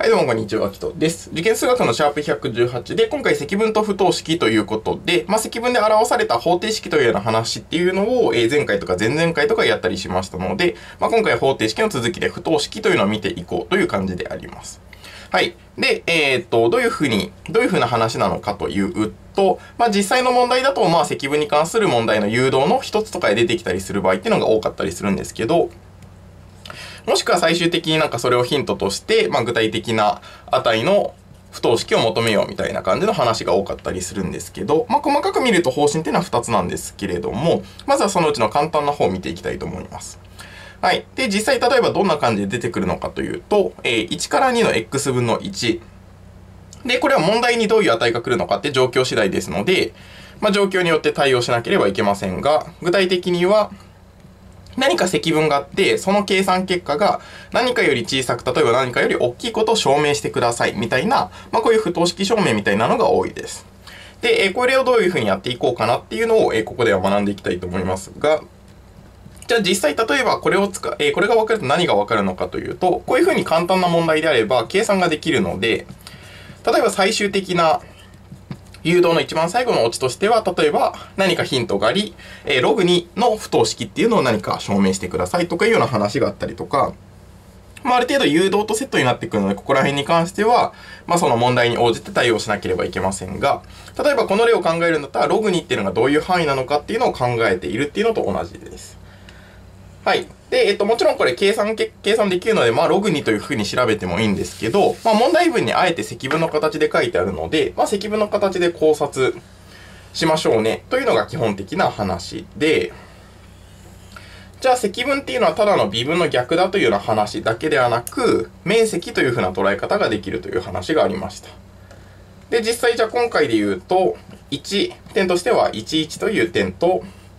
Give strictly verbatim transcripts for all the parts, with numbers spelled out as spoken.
はい、どうもこんにちは、きとです。受験数学のシャープひゃくじゅうはちで、今回積分と不等式ということで、まあ、積分で表された方程式というような話っていうのを、えー、前回とか前々回とかやったりしましたので、まあ、今回方程式の続きで不等式というのを見ていこうという感じであります。はい。で、えー、っと、どういうふうに、どういうふうな話なのかというと、まあ、実際の問題だと、まあ、積分に関する問題の誘導の一つとかで出てきたりする場合っていうのが多かったりするんですけど、もしくは最終的になんかそれをヒントとして、まあ、具体的な値の不等式を求めようみたいな感じの話が多かったりするんですけど、まあ、細かく見ると方針っていうのはふたつなんですけれども、まずはそのうちの簡単な方を見ていきたいと思います。はい。で、実際例えばどんな感じで出てくるのかというと、えー、いちからにの x 分のいち。で、これは問題にどういう値が来るのかって状況次第ですので、まあ、状況によって対応しなければいけませんが、具体的には、何か積分があって、その計算結果が何かより小さく、例えば何かより大きいことを証明してくださいみたいな、まあこういう不等式証明みたいなのが多いです。で、これをどういうふうにやっていこうかなっていうのをここでは学んでいきたいと思いますが、じゃあ実際例えばこれを使う、これが分かると何が分かるのかというと、こういうふうに簡単な問題であれば計算ができるので、例えば最終的な誘導の一番最後のオチとしては、例えば何かヒントがあり、えー、ログにの不等式っていうのを何か証明してくださいとかいうような話があったりとか、まあ、ある程度誘導とセットになってくるので、ここら辺に関しては、まあ、その問題に応じて対応しなければいけませんが、例えばこの例を考えるんだったら、ログにっていうのがどういう範囲なのかっていうのを考えているっていうのと同じです。はい。で、えっと、もちろんこれ計算、計算できるので、まあ、ログにというふうに調べてもいいんですけど、まあ、問題文にあえて積分の形で書いてあるので、まあ、積分の形で考察しましょうね、というのが基本的な話で、じゃあ積分っていうのはただの微分の逆だというような話だけではなく、面積というふうな捉え方ができるという話がありました。で、実際じゃあ今回で言うと、いち、点としてはいち、いちという点と、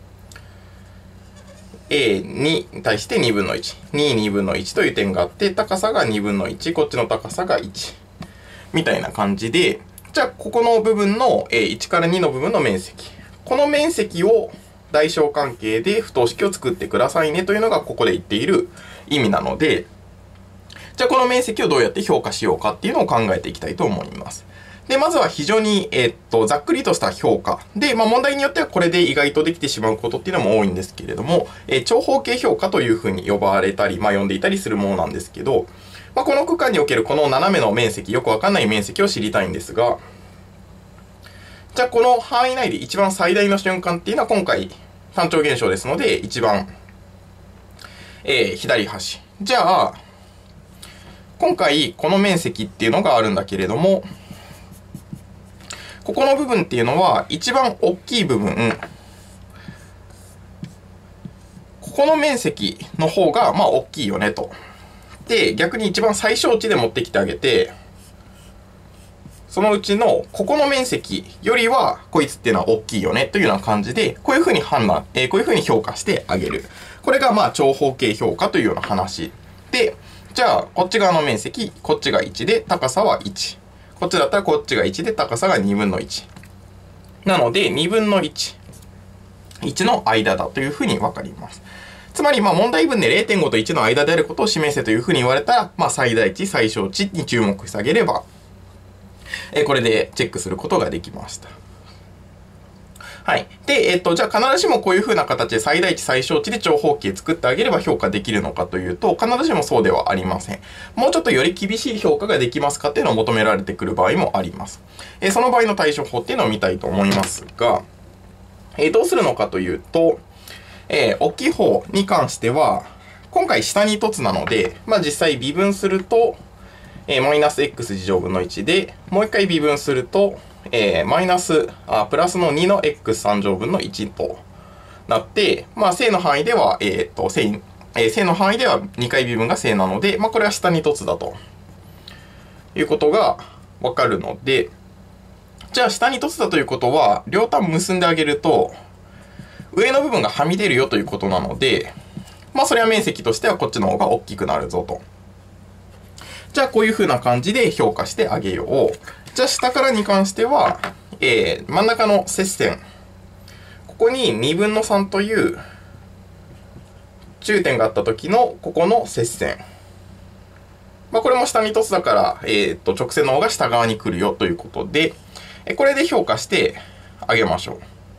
エーに に対してにぶんのいち。に、にぶんのいちという点があって、高さがにぶんのいち、こっちの高さがいち。みたいな感じで、じゃあここの部分のいちからにの部分の面積。この面積を大小関係で不等式を作ってくださいねというのがここで言っている意味なので、じゃあこの面積をどうやって評価しようかっていうのを考えていきたいと思います。で、まずは非常に、えー、っと、ざっくりとした評価。で、まあ問題によってはこれで意外とできてしまうことっていうのも多いんですけれども、えー、長方形評価というふうに呼ばれたり、まあ呼んでいたりするものなんですけど、まあこの区間におけるこの斜めの面積、よくわかんない面積を知りたいんですが、じゃあこの範囲内で一番最大の瞬間っていうのは今回単調現象ですので、一番、えー、左端。じゃあ、今回この面積っていうのがあるんだけれども、ここの部分っていうのは一番大きい部分、ここの面積の方がまあ大きいよねと。で、逆に一番最小値で持ってきてあげて、そのうちのここの面積よりはこいつっていうのは大きいよねというような感じで、こういうふうに判断、えー、こういうふうに評価してあげる。これがまあ長方形評価というような話。で、じゃあこっち側の面積、こっちがいちで高さはいち。こっちだったらこっちがいちで高さがにぶんのいち。なのでにぶんのいち。いちの間だというふうにわかります。つまりまあ問題文で れいてんご といちの間であることを示せというふうに言われたら、まあ最大値、最小値に注目してあげれば、えこれでチェックすることができました。はい。で、えっと、じゃあ必ずしもこういう風な形で最大値最小値で長方形作ってあげれば評価できるのかというと、必ずしもそうではありません。もうちょっとより厳しい評価ができますかっていうのを求められてくる場合もあります。えその場合の対処法っていうのを見たいと思いますが、えどうするのかというと、えー、大きい方に関しては、今回下に凸なので、まあ実際微分すると、えー、マイナス x 次乗分のいちで、もう一回微分すると、えー、マイナス、あ、プラスのにの x さん乗分のいちとなって、まあ、正の範囲では、えっと、正、えー、正の範囲ではにかい微分が正なので、まあ、これは下に凸だということがわかるので、じゃあ下に凸だということは、両端結んであげると、上の部分がはみ出るよということなので、まあ、それは面積としてはこっちの方が大きくなるぞと。じゃあこういう風な感じで評価してあげよう。じゃあ下からに関しては、えー、真ん中の接線。ここににぶんのさんという中点があった時のここの接線。 まあ、これも下に凸だから、えっと、直線の方が下側に来るよということで、これで評価してあげましょう。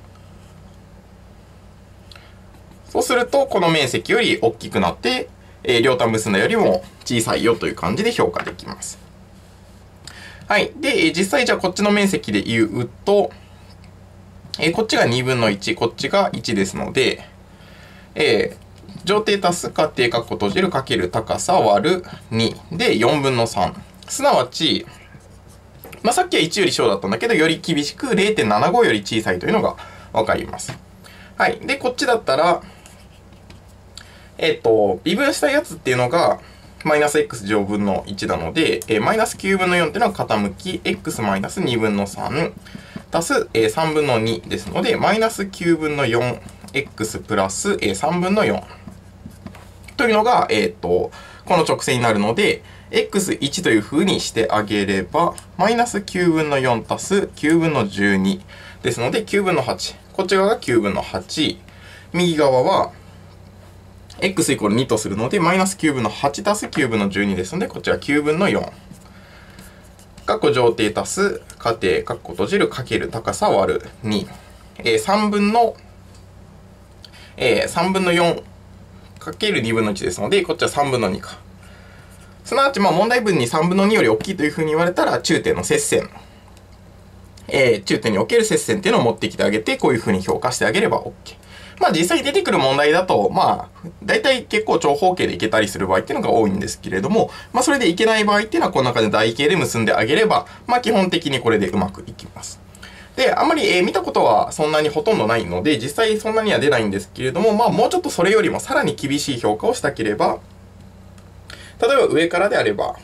そうすると、この面積より大きくなって、えー、両端結んだよりも小さいよという感じで評価できます。はい。で、実際じゃあこっちの面積で言うと、えー、こっちがにぶんのいち、こっちがいちですので、えー、上底足す下底括弧閉じるかける高さ割るにでよんぶんのさん。すなわち、まあ、さっきはいちより小だったんだけど、より厳しく れいてんななご より小さいというのがわかります。はい。で、こっちだったら、えっと、微分したやつっていうのが、マイナス x 乗分のいちなので、えー、マイナスきゅうぶんのよんっていうのは傾き、x マイナスにぶんのさん、足す、えー、さんぶんのにですので、マイナスきゅうぶんのよん、x プラス、えー、さんぶんのよん。というのが、えっと、この直線になるので、エックスいち という風にしてあげれば、マイナスきゅうぶんのよん足すきゅうぶんのじゅうにですので、きゅうぶんのはち。こっち側がきゅうぶんのはち。右側は、x イコールにとするので、マイナスきゅうぶんのはち足すきゅうぶんのじゅうにですので、こちらきゅうぶんのよん。括弧上底足す、下底、括弧閉じる、かける高さ割るに。えー、さんぶんの、えー、さんぶんのよんかけるにぶんのいちですので、こっちはさんぶんのにか。すなわち、まあ問題文にさんぶんのにより大きいというふうに言われたら、中点の接線。えー、中点における接線っていうのを持ってきてあげて、こういうふうに評価してあげれば OK。まあ実際出てくる問題だと、まあ、大体結構長方形でいけたりする場合っていうのが多いんですけれども、まあそれでいけない場合っていうのはこの中で台形で結んであげれば、まあ基本的にこれでうまくいきます。で、あんまり、えー、見たことはそんなにほとんどないので、実際そんなには出ないんですけれども、まあもうちょっとそれよりもさらに厳しい評価をしたければ、例えば上からであれば、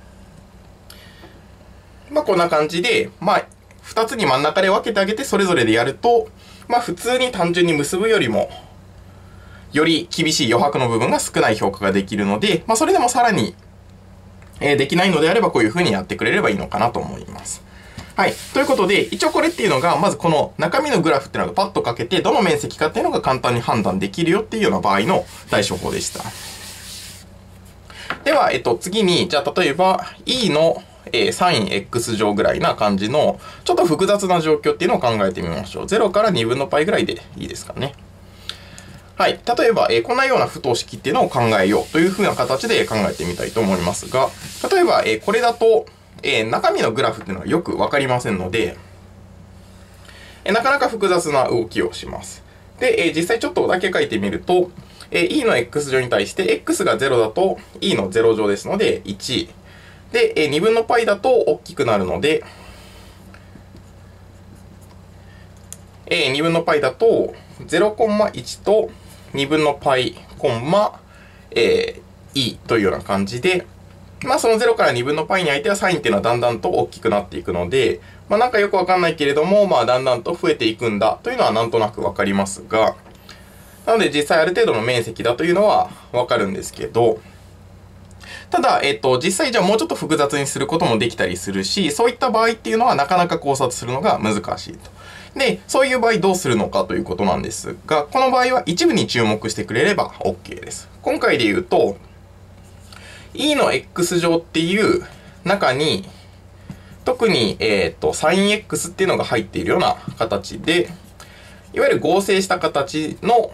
まあこんな感じで、まあ二つに真ん中で分けてあげてそれぞれでやると、まあ普通に単純に結ぶよりも、より厳しい余白の部分が少ない評価ができるので、まあそれでもさらに、えー、できないのであればこういう風にやってくれればいいのかなと思います。はい。ということで、一応これっていうのが、まずこの中身のグラフっていうのがパッとかけて、どの面積かっていうのが簡単に判断できるよっていうような場合の対処法でした。では、えっと、次に、じゃあ例えば、E の、えー、サイン x 乗ぐらいな感じの、ちょっと複雑な状況っていうのを考えてみましょう。ゼロからにぶんの π ぐらいでいいですかね。はい。例えば、えー、こんなような不等式っていうのを考えようというふうな形で考えてみたいと思いますが、例えば、えー、これだと、えー、中身のグラフっていうのはよくわかりませんので、えー、なかなか複雑な動きをします。で、えー、実際ちょっとだけ書いてみると、えー、E の x 乗に対して、x がゼロだと E のゼロ乗ですので、いち。で、えー、にぶんの π だと大きくなるので、えー、にぶんの π だと ゼロコンマいち とにぶんの π コンマ、えー、E というような感じで、まあそのゼロからにぶんの π に相手はサインっていうのはだんだんと大きくなっていくので、まあなんかよくわかんないけれども、まあだんだんと増えていくんだというのはなんとなくわかりますが、なので実際ある程度の面積だというのはわかるんですけど、ただ、えっと、実際じゃあもうちょっと複雑にすることもできたりするし、そういった場合っていうのはなかなか考察するのが難しいと。で、そういう場合どうするのかということなんですが、この場合は一部に注目してくれれば OK です。今回で言うと、E の x 乗っていう中に、特に、えっと、サイン x っていうのが入っているような形で、いわゆる合成した形の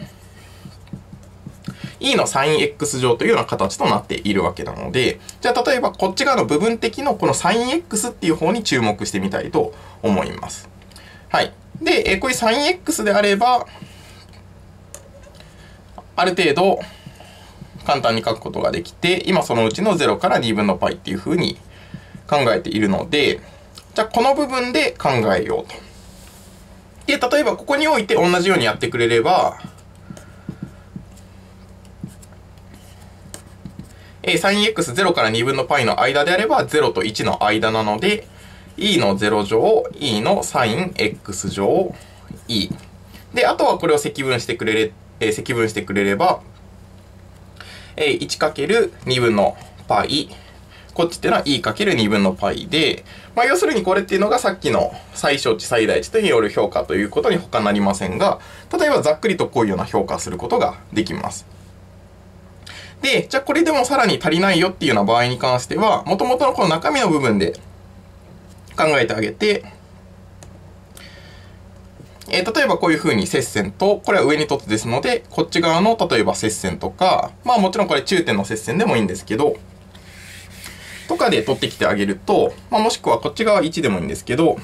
E のサイン x 乗というような形となっているわけなので、じゃあ例えばこっち側の部分的のこのサイン x っていう方に注目してみたいと思います。はい。で、こういうサイン x であれば、ある程度簡単に書くことができて、今そのうちのゼロからにぶんの π っていう風に考えているので、じゃあこの部分で考えようと。で、例えばここにおいて同じようにやってくれれば、サイン xゼロ からにぶんの π の間であればゼロといちの間なので、E のゼロ乗、E のサイン x 乗、E。で、あとはこれを積分してくれれ、えー、積分してくれれば、えー、いちかけるにぶんの π。こっちっていうのは E かけるにぶんの π で、まあ要するにこれっていうのがさっきの最小値最大値による評価ということに他なりませんが、例えばざっくりとこういうような評価をすることができます。 で、じゃあこれでもさらに足りないよっていうような場合に関しては、元々のこの中身の部分で考えてあげて、えー、例えばこういう風に接線と、これは上に凸ですので、こっち側の例えば接線とか、まあもちろんこれ中点の接線でもいいんですけど、とかで取ってきてあげると、まあ、もしくはこっち側いちでもいいんですけど、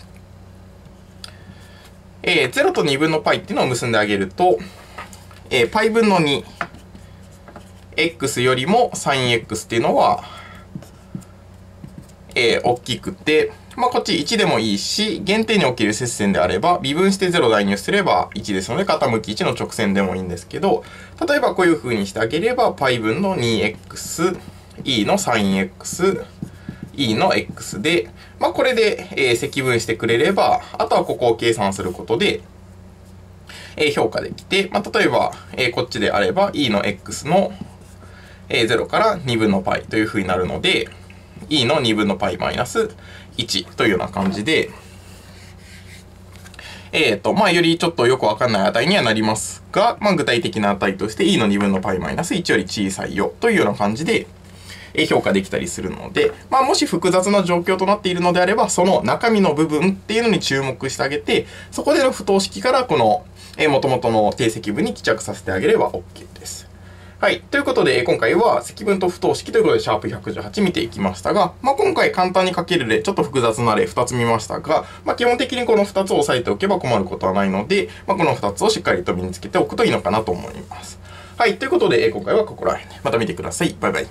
えー、ゼロとにぶんの π っていうのを結んであげると、えー、π 分の に、x よりも サインエックス っていうのは、えー、大きくて、まあ、こっちいちでもいいし、原点における接線であれば、微分してゼロ代入すればいちですので、傾きいちの直線でもいいんですけど、例えばこういう風にしてあげれば、π 分の にエックス、e の サインエックス、e の x で、まあ、これで、えー、積分してくれれば、あとはここを計算することで、えー、評価できて、まあ、例えば、えー、こっちであれば、e の x の、えー、ゼロからにぶんの π という風になるので、e のにぶんの π マイナスいちというような感じで、えっと、まあ、よりちょっとよくわかんない値にはなりますが、まあ、具体的な値として e のにぶんの π マイナスいちより小さいよというような感じで、評価できたりするので、まあ、もし複雑な状況となっているのであれば、その中身の部分っていうのに注目してあげて、そこでの不等式からこの、えー、元々の定積分に帰着させてあげれば OK です。はい。ということで、今回は積分と不等式ということで、シャープひゃくじゅうはち見ていきましたが、まあ、今回簡単に書ける例、ちょっと複雑な例ふたつ見ましたが、まあ、基本的にこのふたつを押さえておけば困ることはないので、まあ、このふたつをしっかりと身につけておくといいのかなと思います。はい。ということで、今回はここら辺で。また見てください。バイバイ。